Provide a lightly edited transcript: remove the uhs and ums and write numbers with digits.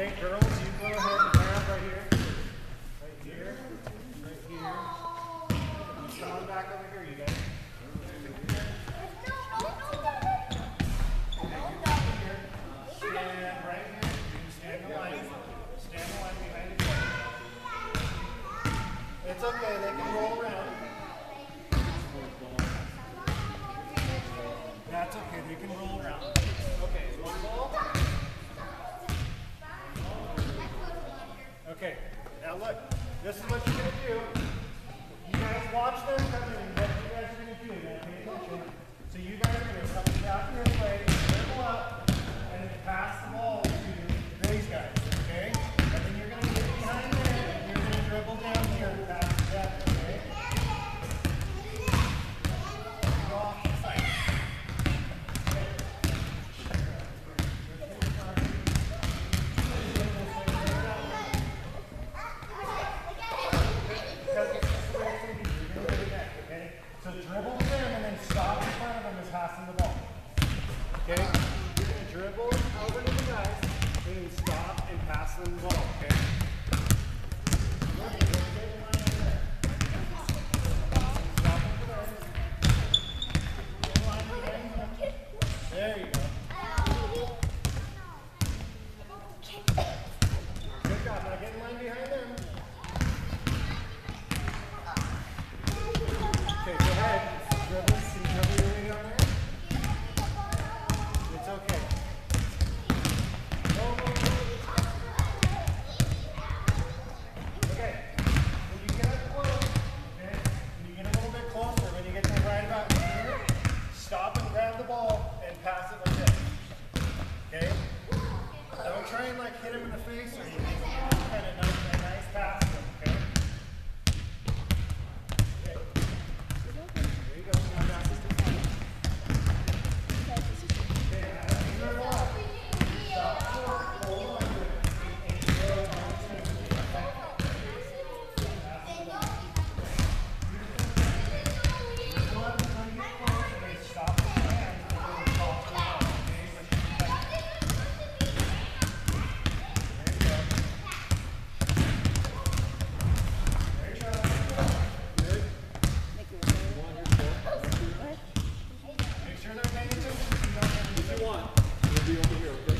Okay, girls, you go ahead and grab right here. Right here. Right here. Come on back over here, you guys. Stand right here. Stand the line. Stand the line behind the foot. It's okay, they can roll around. That's okay, they can roll around. Okay, one ball. Okay, now look, this is what you're going to do. You guys watch them come in and what you guys are going to do. Now pay attention. So you guys are going to come down this way, dribble up, and then pass the ball to these guys, okay? And then you're going to get behind there, and you're going to dribble down here and pass to that, okay? Go off the side. So dribble to them and then stop in front of them as passing the ball. Okay? You're going to dribble over to the guys and then stop and pass them the ball. Okay? There you go. Good job. Now get in line behind them. Okay, go ahead. Dribble. See dribble your way on there? It's okay. Go, go, go. Okay. When you get up close, okay, when you get a little bit closer, when you get to right about here, stop and grab the ball and pass it like this. Okay? Don't try and like hit him in the face or anything. Just kind of a nice pass to him, okay? If you want, we'll be over here.